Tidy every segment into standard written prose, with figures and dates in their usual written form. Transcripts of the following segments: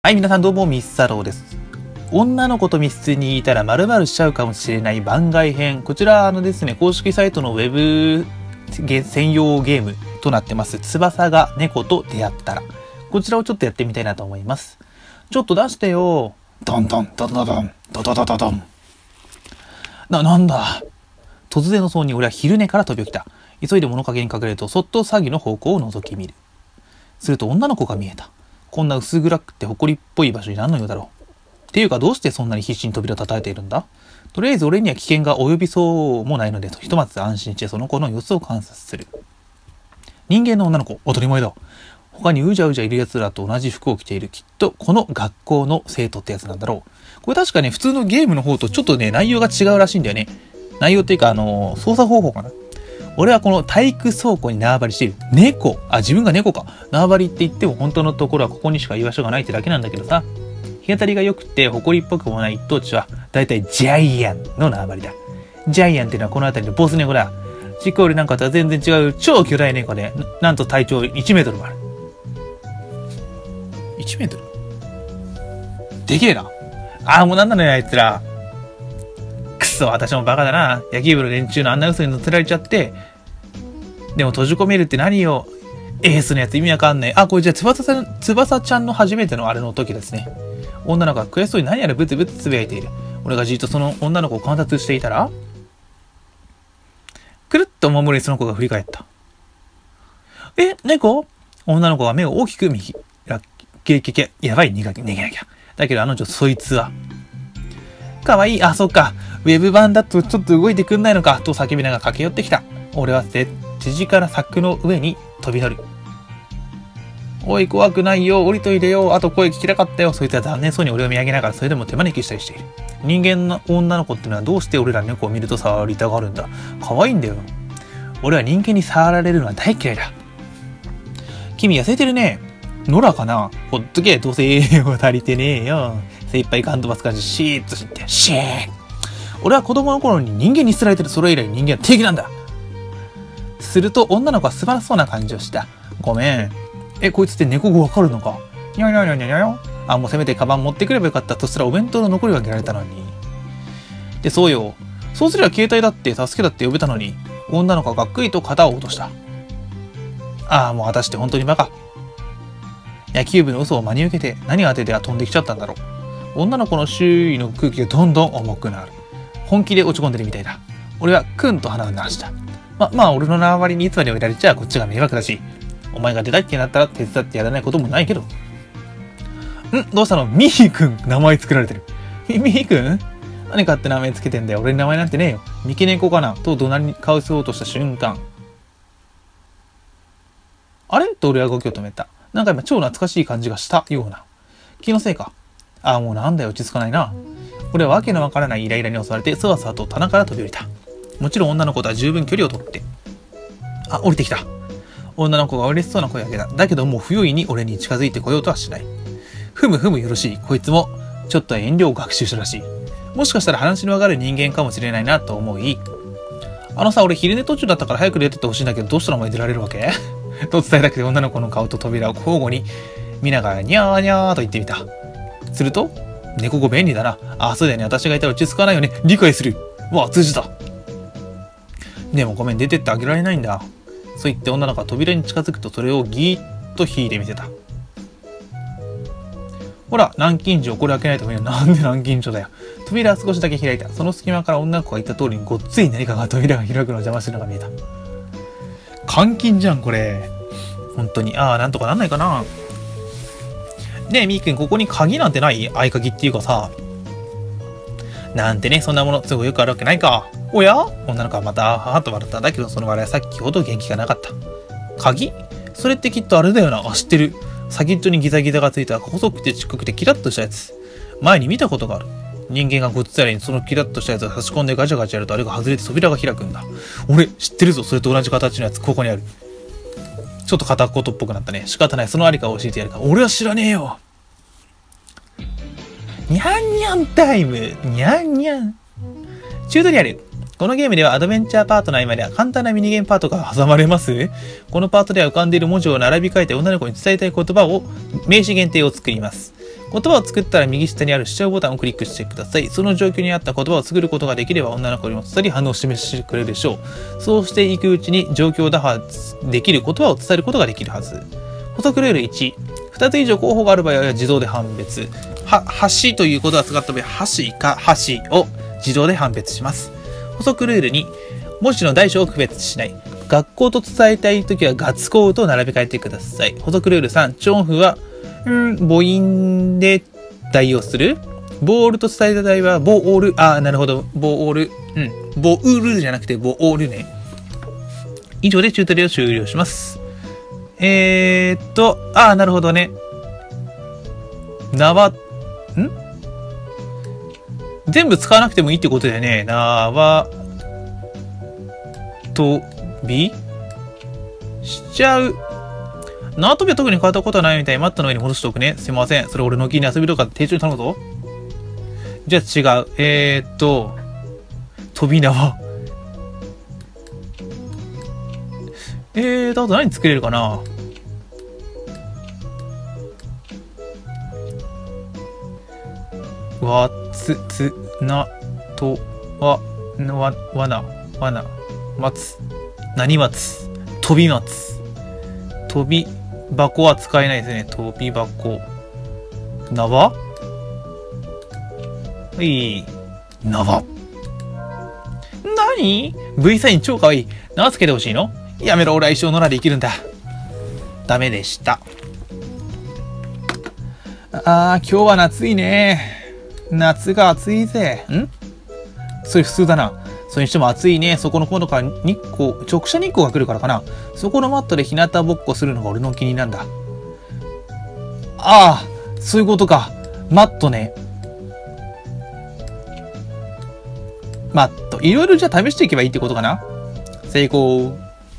はい、皆さんどうも、ミスサローです。女の子と密室にいたら〇〇しちゃうかもしれない番外編。こちら、ですね、公式サイトのウェブ専用ゲームとなってます。翼が猫と出会ったら。こちらをちょっとやってみたいなと思います。ちょっと出してよ。ドンドン、ドドドドン、ドドドドドン。なんだ。突然の騒に俺は昼寝から飛び起きた。急いで物陰に隠れると、そっと詐欺の方向を覗き見る。すると女の子が見えた。こんな薄暗くて埃っぽい場所に何の用だろう。っていうかどうしてそんなに必死に扉を叩いているんだ。とりあえず俺には危険が及びそうもないので、ひとまず安心してその子の様子を観察する。人間の女の子、当たり前だ。他にうじゃうじゃいる奴らと同じ服を着ている。きっとこの学校の生徒ってやつなんだろう。これ確かね、普通のゲームの方とちょっとね、内容が違うらしいんだよね。内容っていうか操作方法かな。俺はこの体育倉庫に縄張りしている猫。自分が猫か。縄張りって言っても本当のところはここにしか居場所がないってだけなんだけどさ。日当たりが良くて埃っぽくもない一等地はだいたいジャイアンの縄張りだ。ジャイアンっていうのはこの辺りのボス猫だ。実行よりなんかとは全然違う超巨大猫で、なんと体長1メートルもある。1メートルでけえな。もうなんなのよあいつら。くそ、私もバカだな。野球部の連中のあんな嘘に乗せられちゃって。でも閉じ込めるって何よ。エースのやつ意味わかんない。これじゃあ翼ちゃんの初めてのあれの時ですね。女の子が悔しそうに何やらブツブツつぶやいている。俺がじっとその女の子を観察していたら、くるっとお守りにその子が振り返った。猫？女の子が目を大きく見やばい、逃げなきゃ。だけどそいつは。かわいい。そっか。ウェブ版だとちょっと動いてくんないのか。と叫びながら駆け寄ってきた。俺は手近な柵の上に飛び乗る。おい、怖くないよ。降りといでよ。あと声聞きたかったよ。そいつは残念そうに俺を見上げながらそれでも手招きしたりしている。人間の女の子ってのはどうして俺ら猫を見ると触りたがるんだ。可愛いんだよ。俺は人間に触られるのは大嫌いだ。君痩せてるね。野良かな。ほっとけ。どうせ栄養足りてねえよ。精一杯ガン飛ばす感じシーッとして。シーッ。俺は子供の頃に人間に捨てられてる。それ以来人間は敵なんだ。すると女の子は素晴らしそうな感じをした。ごめん。こいつって猫語わかるのか。にゃにゃにゃにゃにゃよ。もうせめてカバン持ってくればよかった。としたらお弁当の残りをあげられたのに。で、そうよ。そうすれば携帯だって助けだって呼べたのに、女の子はがっくりと肩を落とした。もう私って本当にバカ。野球部の嘘を真に受けて何が当てて飛んできちゃったんだろう。女の子の周囲の空気がどんどん重くなる。本気で落ち込んでるみたいだ。俺はクンと鼻を鳴らした。俺の縄張りにいつまでもいられちゃこっちが迷惑だし、お前が出たっけになったら手伝ってやらないこともないけど。どうしたの？ミーくん、名前作られてる。ミーくん？何かって名前つけてんだよ。俺に名前なんてねえよ。三毛猫かなと怒鳴りかわそうとした瞬間。あれ？と俺は動きを止めた。なんか今超懐かしい感じがしたような。気のせいか。もうなんだよ、落ち着かないな。俺はわけのわからないイライラに襲われて、そわそわと棚から飛び降りた。もちろん女の子とは十分距離を取って。降りてきた。女の子が嬉しそうな声を上げた。だけどもう不用意に俺に近づいてこようとはしない。ふむよろしい。こいつもちょっと遠慮を学習したらしい。もしかしたら話のわかる人間かもしれないなと思い、俺昼寝途中だったから早く出てってほしいんだけど、どうしたらお前出られるわけと伝えたくて女の子の顔と扉を交互に見ながらニャーニャーと言ってみた。すると、猫語便利だな。そうだよね。私がいたら落ち着かないよね。理解する。通じた。でもごめん、出てってあげられないんだ。そう言って女の子は扉に近づくとそれをギーッと引いてみせた。ほら、南京錠、これ開けないと見える。なんで南京錠だよ。扉は少しだけ開いた。その隙間から女の子が言った通りにごっつい何かが扉が開くのを邪魔してるのが見えた。監禁じゃん、これ。本当に。なんとかなんないかな。ねえ、みーくん、ここに鍵なんてない？合鍵っていうかさ。なんてね、そんなもの、すごいよくあるわけないか。おや？女の子はまた、ははと笑った。だけど、その笑いはさっきほど元気がなかった。鍵？それってきっとあれだよな。知ってる。先っちょにギザギザがついた細くてちっこくてキラッとしたやつ。前に見たことがある。人間がごっつやりにそのキラッとしたやつを差し込んでガチャガチャやるとあれが外れて扉が開くんだ。俺、知ってるぞ。それと同じ形のやつ、ここにある。ちょっと片言っぽくなったね。仕方ない。そのありかを教えてやるか。俺は知らねえよ。にゃんにゃんタイム。にゃんにゃん。チュートリアル。このゲームではアドベンチャーパートの合間では簡単なミニゲームパートが挟まれます。このパートでは浮かんでいる文字を並び替えて女の子に伝えたい言葉を名詞限定を作ります。 言葉を作ったら右下にある視聴ボタンをクリックしてください。その状況に合った言葉を作ることができれば女の子にも伝わり反応を示してくれるでしょう。そうしていくうちに状況打破できる言葉を伝えることができるはず。補足ルール1。2つ以上候補がある場合は自動で判別。橋ということが使った場合、橋か橋を自動で判別します。補足ルール2。文字の大小を区別しない。学校と伝えたいときはガッツコーと並べ替えてください。補足ルール3。超音符は、母音で代用する。ボールと伝えた場合は、ボール。なるほど。ボール。ボールじゃなくて、ボールね。以上でチュートリアルを終了します。なるほどね。全部使わなくてもいいってことだよね。とびしちゃう。縄跳びは特に変わったことはないみたいにマットの上に戻しておくね。すいません。それ俺の気に遊びとか丁重に頼むぞ。じゃあ違う。飛び縄。あと何作れるかな。な、と、わな、松、何松、飛び松。飛び箱は使えないですね。飛び箱。縄？はい。縄。何？ V サイン超かわいい。縄つけてほしいの？やめろ、俺は一生野良で生きるんだ。ダメでした。今日は夏いね。夏が暑いぜ。それ普通だな。それにしても暑いね。そこの今度から直射日光が来るからかな。そこのマットで日向ぼっこするのが俺の気になるんだ。そういうことか。マットね。マット。いろいろじゃあ試していけばいいってことかな。成功。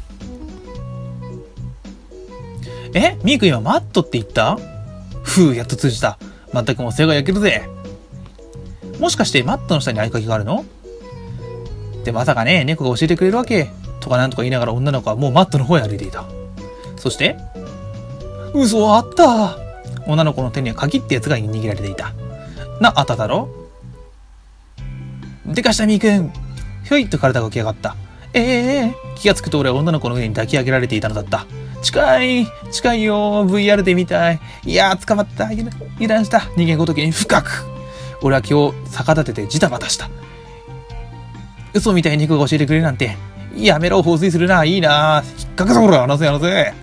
ミーク今マットって言った？やっと通じた。まったくもう背が焼けるぜ。もしかしてマットの下に合鍵があるの？で、まさかね、猫が教えてくれるわけ。とかなんとか言いながら女の子はもうマットの方へ歩いていた。そして、嘘あった。女の子の手には鍵ってやつが握られていた。あっただろ？でかしたみーくん。ひょいっと体が起き上がった。気がつくと俺は女の子の上に抱き上げられていたのだった。近いよ。VR で見たい。いやー、捕まった。油断した。人間ごときに深く。俺は今日逆立ててジタバタした。嘘みたいに猫が教えてくれるなんて。やめろ、放水するな。いいな。引っかかぞ、これ。話せ。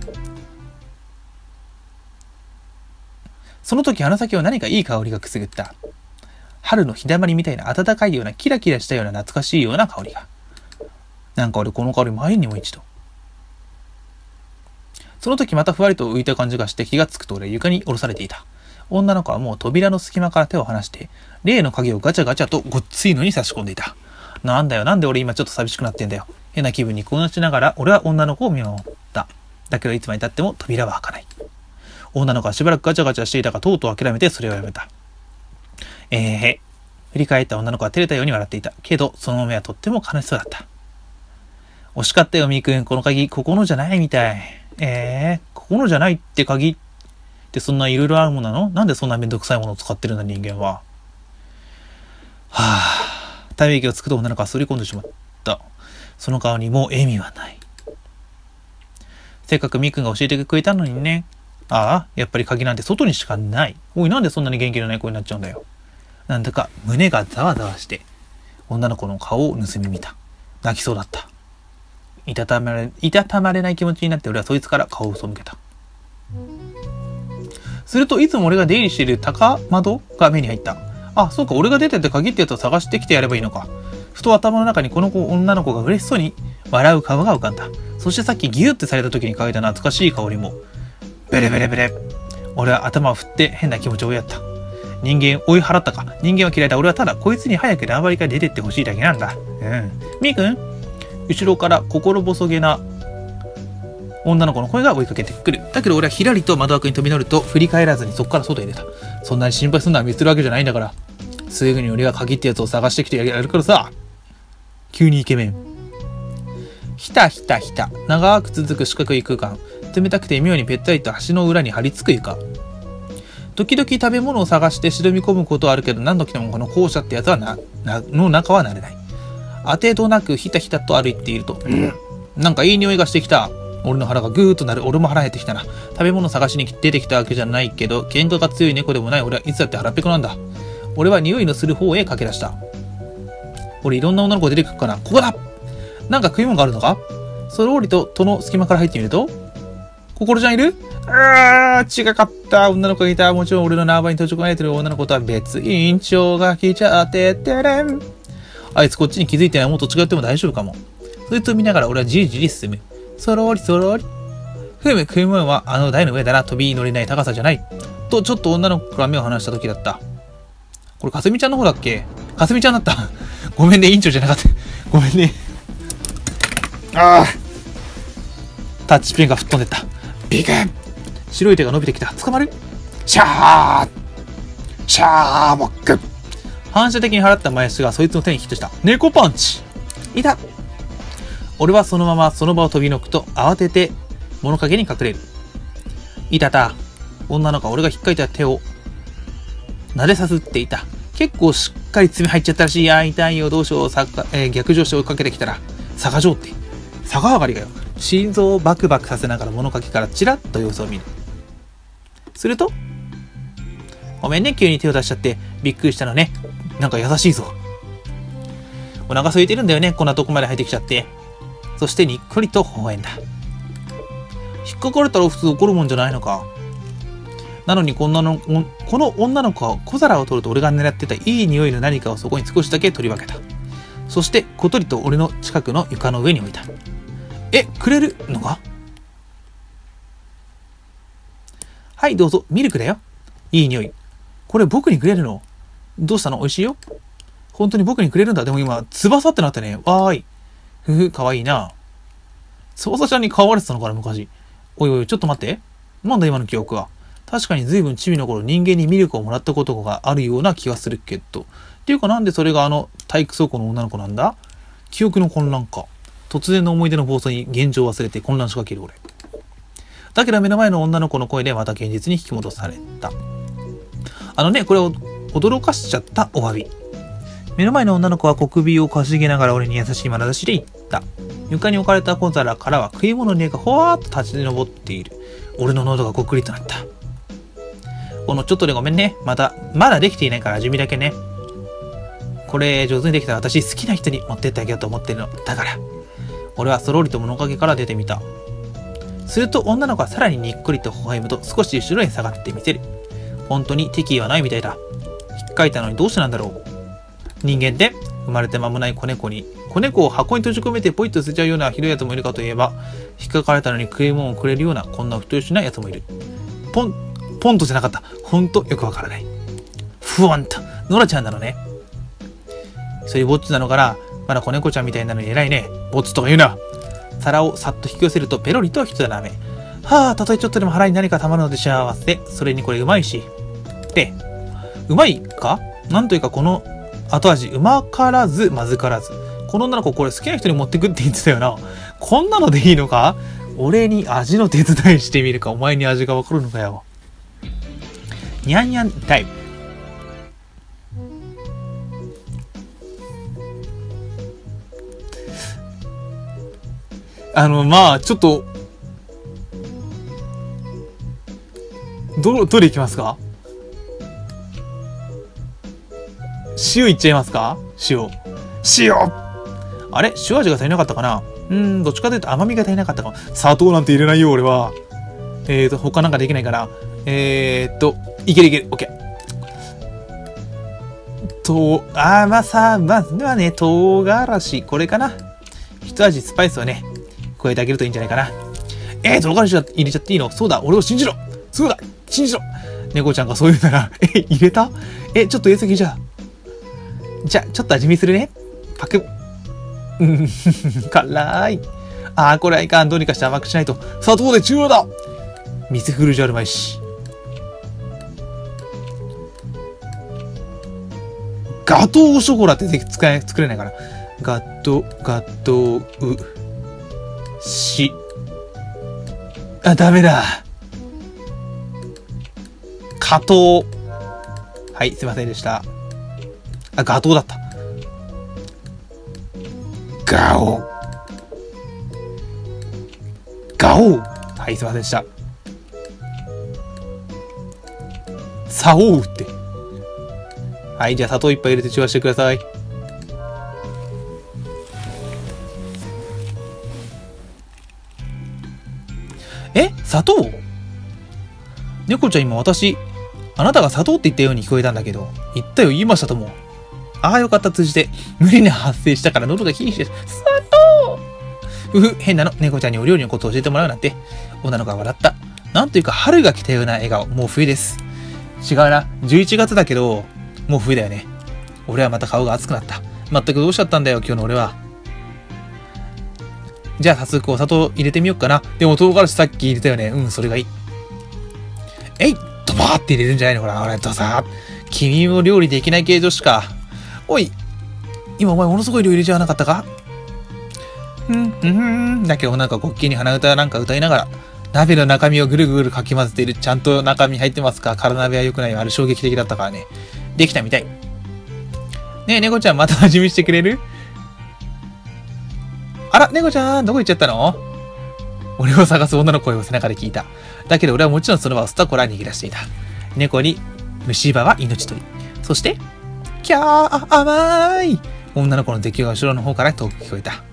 その時、鼻先を何かいい香りがくすぐった。春の日だまりみたいな暖かいような、キラキラしたような懐かしいような香りが。なんか俺この香り前にも一度。その時またふわりと浮いた感じがして気がつくと俺は床に下ろされていた。女の子はもう扉の隙間から手を離して、例の鍵をガチャガチャとごっついのに差し込んでいた。なんだよ、なんで俺今ちょっと寂しくなってんだよ。変な気分にこうしながら俺は女の子を見守った。だけどいつまで経っても扉は開かない。女の子はしばらくガチャガチャしていたがとうとう諦めてそれをやめた。振り返った女の子は照れたように笑っていた。けどその目はとっても悲しそうだった。惜しかったよみーくん。この鍵ここのじゃないみたい。ここのじゃないって鍵ってそんないろいろあるものなの？なんでそんなめんどくさいものを使ってるんだ人間は。ため息をつくと女の子は反り込んでしまった。その顔にもう笑みはない。せっかくみーくんが教えてくれたのにね。やっぱり鍵なんて外にしかない。おい、なんでそんなに元気のない子になっちゃうんだよ。なんだか胸がざわざわして女の子の顔を盗み見た。泣きそうだった。いたたまれない気持ちになって俺はそいつから顔を背けた。するといつも俺が出入りしている高窓が目に入った。そうか、俺が出てて鍵ってやつを探してきてやればいいのか。ふと頭の中にこの女の子が嬉しそうに笑う顔が浮かんだ。そしてさっきギューってされた時に嗅いだ懐かしい香りも。ベレベレベレ。俺は頭を振って変な気持ちをやった。人間追い払ったか。人間は嫌いだ。俺はただこいつに早く縄張りから出てってほしいだけなんだ。みーくん？後ろから心細げな女の子の声が追いかけてくる。だけど俺はひらりと窓枠に飛び乗ると振り返らずにそこから外へ出た。そんなに心配するのは見つるわけじゃないんだから。すぐに俺が鍵ってやつを探してきてやるからさ。急にイケメン。ひたひたひた。長く続く四角い空間。冷たくて妙にぺったりと橋の裏に張り付く床。 時々食べ物を探して忍び込むことはあるけど、何度来てもこの校舎ってやつはの中は慣れない。当てどなくひたひたと歩いていると、なんかいい匂いがしてきた。俺の腹がぐーっとなる。俺も腹減ってきたな。食べ物探しに出てきたわけじゃないけど、喧嘩が強い猫でもない俺はいつだって腹ペコなんだ。俺は匂いのする方へ駆け出した。俺いろんな女の子出てくるかな。ここだ。なんか食い物があるのか。そろりと戸の隙間から入ってみると、心ちゃんいる？違かった。女の子がいた。もちろん俺の縄張りに閉じ込められてる女の子とは別。委員長が来ちゃっててれん。あいつこっちに気づいてない。もっと違っても大丈夫かも。そいつを見ながら俺はじりじり進む。そろりそろり。食い物はあの台の上だな。飛び乗れない高さじゃない。と、ちょっと女の子から目を離した時だった。これ、かすみちゃんの方だっけ？かすみちゃんだった。ごめんね、委員長じゃなかった。ごめんね。タッチペンが吹っ飛んでった。ビクン！白い手が伸びてきた。捕まる？シャーボック。反射的に払った前足がそいつの手にヒットした。猫パンチ！いた！俺はそのままその場を飛び抜くと慌てて物陰に隠れる。いたた。女の子は俺が引っかいた手を撫でさすっていた。結構しっかり爪入っちゃったらしい。痛いよ、どうしよう。逆上して追いかけてきたら、逆上って。逆上がりがよ。心臓をバクバクさせながら物陰からチラッと様子を見る。すると、ごめんね、急に手を出しちゃって。びっくりしたのね。なんか優しいぞ。お腹空いてるんだよね。こんなとこまで入ってきちゃって。そしてにっこりと微笑んだ。引っかかれたら普通怒るもんじゃないのか。なのにこの女の子は小皿を取ると俺が狙ってたいい匂いの何かをそこに少しだけ取り分けた。そしてことりと俺の近くの床の上に置いた。くれるのか？はい、どうぞ、ミルクだよ。いい匂い。これ僕にくれるの？どうしたの？美味しいよ。本当に僕にくれるんだ。でも今、翼ってなってね。わーい。かわいいな。翼ちゃんに飼われてたのかな、昔。おいおい、ちょっと待って。なんだ今の記憶は。確かに随分チビの頃人間にミルクをもらったことがあるような気がするけど。っていうかなんでそれがあの体育倉庫の女の子なんだ？記憶の混乱か。突然の思い出の暴走に現状を忘れて混乱しかける俺。だけど目の前の女の子の声でまた現実に引き戻された。これを驚かしちゃったお詫び。目の前の女の子は小首をかしげながら俺に優しい眼差しで言った。床に置かれた小皿からは食い物の匂いがほわーっと立ち上っている。俺の喉がごくりとなった。ちょっとでごめんね。まだできていないから味見だけね。これ上手にできたら私好きな人に持ってってあげようと思ってるの。だから。俺はそろりと物陰から出てみた。すると女の子はさらににっこりと微笑むと少し後ろに下がってみせる。本当に敵意はないみたいだ。引っかいたのにどうしてなんだろう。人間って生まれて間もない子猫を箱に閉じ込めてポイッと捨てちゃうようなひどいやつもいるかといえば、引っかかれたのに食い物をくれるようなこんな太いしなやつもいる。ポンとじゃなかった。ほんとよくわからない。ふわんと。ノラちゃんなのね。そういうぼっちなのかな。まだ子猫ちゃんみたいなのに偉いね。ぼっちとか言うな。皿をさっと引き寄せるとペロリと一舐め。はあ、たとえちょっとでも腹に何か溜まるので幸せ。それにこれうまいし。で、うまいか？なんというかこの後味、うまからずまずからず。この女の子これ好きな人に持ってくって言ってたよな。こんなのでいいのか？俺に味の手伝いしてみるか。お前に味がわかるのかよ。にゃんにゃんタイム。ちょっと、どれいきますか？塩いっちゃいますか？塩。あれ？塩味が足りなかったかな？どっちかというと甘みが足りなかったかも。砂糖なんて入れないよ、俺は。他なんかできないから。いける。オッケー。まずはね、唐辛子。これかな。一味スパイスをね、加えてあげるといいんじゃないかな。唐辛子入れちゃっていいの？そうだ、俺を信じろ。そうだ、信じろ。猫ちゃんがそう言うなら、入れた？ちょっと入れすぎじゃあ、ちょっと味見するね。パクッ。辛い。これはいかん。どうにかして甘くしないと。砂糖で中央だ。水振るじゃあるまいし。ガトーショコラって作れないから。ガトーダメだ。 加藤。はい、すいませんでした。あ、ガトーだった。ガオ。ガオ。はい、すいませんでした。サオウって。はい、じゃあ砂糖いっぱい入れて中和してください。砂糖？猫ちゃん今あなたが砂糖って言ったように聞こえたんだけど、言ったよ、言いましたとも。ああ、よかった、通じて。無理に発生したから喉がヒリヒリして、砂糖！変なの。猫ちゃんにお料理のことを教えてもらうなんて。女の子が笑った。なんというか春が来たような笑顔。もう冬です。違うな。11月だけど、もう冬だよね。俺はまた顔が熱くなった。まったくどうしちゃったんだよ、今日の俺は。じゃあ早速お砂糖入れてみようかな。でも唐辛子さっき入れたよね。うん、それがいい。ドバーって入れるんじゃないのほら、俺とさ。君も料理できない系女子か。おい、今お前ものすごい量入れちゃわなかったか？だけどなんか国旗に鼻歌なんか歌いながら、鍋の中身をぐるぐるかき混ぜている。ちゃんと中身入ってますか？空鍋は良くないよ。あれ衝撃的だったからね。できたみたい。ねえ、猫ちゃんまた味見してくれる？あら、猫ちゃん、どこ行っちゃったの？俺を探す女の声を背中で聞いた。だけど俺はもちろんその場をスタコラ逃げ出していた。猫に、虫歯は命取り。そして、キャー、甘い！女の子の絶叫が後ろの方から遠く聞こえた。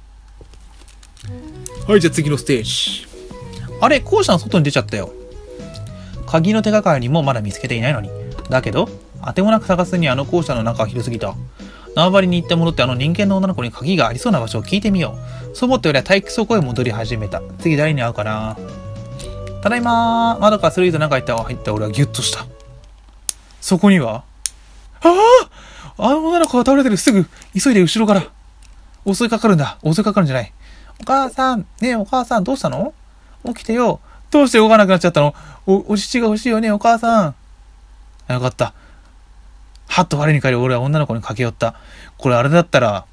はい、じゃあ次のステージ。あれ、校舎の外に出ちゃったよ。鍵の手がかりにもまだ見つけていないのに。だけど、当てもなく探すにあの校舎の中は広すぎた。縄張りに行って戻ってあの人間の女の子に鍵がありそうな場所を聞いてみよう。そう思って俺は退屈倉庫へ戻り始めた。次誰に会うかな。ただいまー。窓からスルーと中入った俺はギュッとした。そこには、あの女の子が倒れてる。すぐ、急いで後ろから。襲いかかるんだ。襲いかかるんじゃない。お母さん、ねえお母さんどうしたの？起きてよ。どうして動かなくなっちゃったの？お乳が欲しいよねお母さん。よかった。はっと我に返り俺は女の子に駆け寄った。これあれだったら、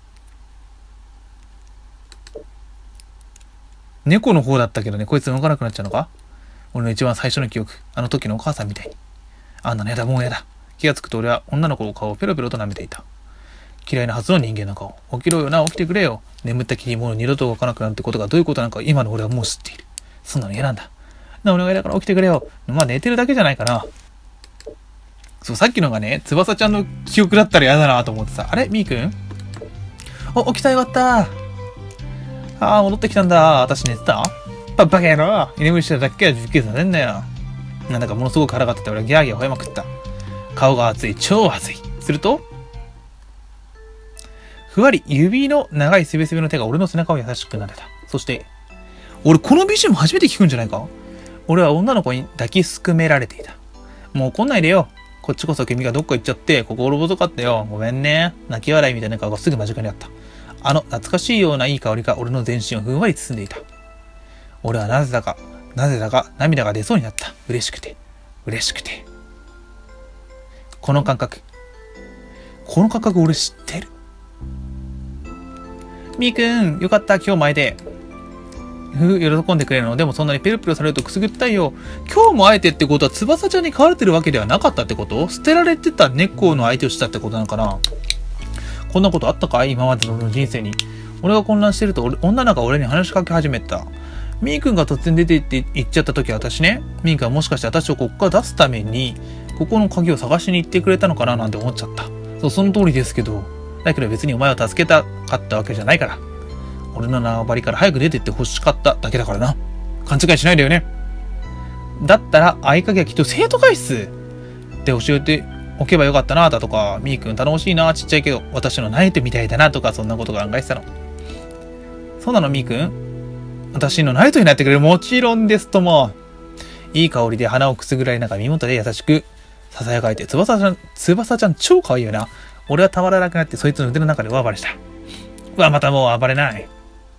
猫の方だったけどね、こいつ動かなくなっちゃうのか？俺の一番最初の記憶。あの時のお母さんみたいに。あんなのやだ、もうやだ。気がつくと俺は女の子の顔をペロペロと舐めていた。嫌いなはずの人間の顔。起きろよな、起きてくれよ。眠ったきりもう二度と動かなくなるってことがどういうことなのか今の俺はもう知っている。そんなの嫌なんだ。お願いだから起きてくれよ。まあ寝てるだけじゃないかな。そう、さっきのがね、翼ちゃんの記憶だったら嫌だなと思ってさ。あれみーくん？起きたよかった。戻ってきたんだ。私寝てた？バカ野郎。居眠りしてただけは実験させんなよ。なんだかものすごく腹が立って俺はギャーギャー吠えまくった。顔が熱い。超熱い。すると、ふわり指の長いすべすべの手が俺の背中を優しく撫でた。そして、俺この BGM 初めて聞くんじゃないか？俺は女の子に抱きすくめられていた。もう来んないでよ。こっちこそ君がどっか行っちゃって、心細かったよ。ごめんね。泣き笑いみたいな顔がすぐ間近にあった。懐かしいようないい香りが俺の全身をふんわり包んでいた。俺はなぜだか涙が出そうになった。嬉しくて。この感覚俺知ってる。みーくん、よかった、今日も会えて。喜んでくれるの。でもそんなにペロペロされるとくすぐったいよ。今日も会えてってことは翼ちゃんに飼われてるわけではなかったってこと？捨てられてた猫の相手をしたってことなのかな？こんなことあったかい？今までの人生に。俺が混乱してると女の子が俺に話しかけ始めた。みーくんが突然出て行って行っちゃった時私ね、みーくんはもしかして私をここから出すためにここの鍵を探しに行ってくれたのかななんて思っちゃった。そう、その通りですけど、だけど別にお前を助けたかったわけじゃないから。俺の縄張りから早く出てって欲しかっただけだからな。勘違いしないでよね。だったら合鍵はきっと生徒会室って教えておけばよかったなだとか、みーくん頼もしいな、ちっちゃいけど私のナイトみたいだなとか、そんなことが考えてたの。そうなのみーくん？私のナイトになってくれる？もちろんですとも。いい香りで鼻をくすぐられながら身元で優しく囁かれて、翼ちゃん超可愛いよな。俺はたまらなくなってそいつの腕の中で大暴れした。またもう暴れない。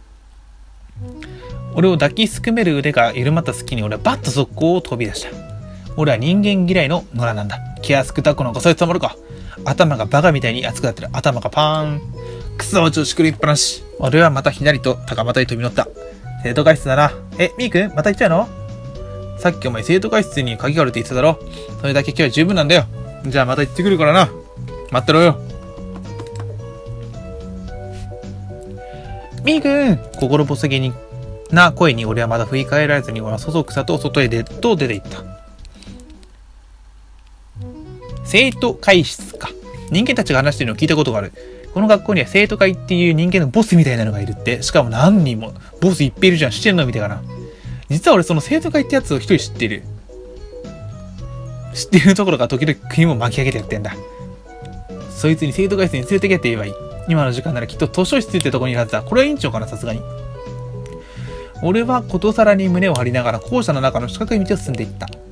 俺を抱きすくめる腕が緩まった隙に俺はバッと速攻を飛び出した。俺は人間嫌いの野良なんだ。気安く抱くのがそいつたまるか。頭がバカみたいに熱くなってる。頭がパーン。クソ調子狂いっぱなし。俺はまたひなりと高股に飛び乗った。生徒会室だな。みーくんまた行っちゃうの？ さっきお前生徒会室に鍵があるって言ってただろ。それだけ今日は十分なんだよ。じゃあまた行ってくるからな。待ってろよ。みーくん、心細げな声に俺はまだ振り返られずに俺はそそくさと外へ出て行った。生徒会室か。人間たちが話してるのを聞いたことがある。この学校には生徒会っていう人間のボスみたいなのがいるって。しかも何人も。ボスいっぱいいるじゃん。知ってんのみたいかな。実は俺その生徒会ってやつを一人知ってる。知ってるところが時々国も巻き上げてやってんだ。そいつに生徒会室に連れてけって言えばいい。今の時間ならきっと図書室ってとこにいるはずだ。これは委員長かな、さすがに。俺はことさらに胸を張りながら校舎の中の四角い道を進んでいった。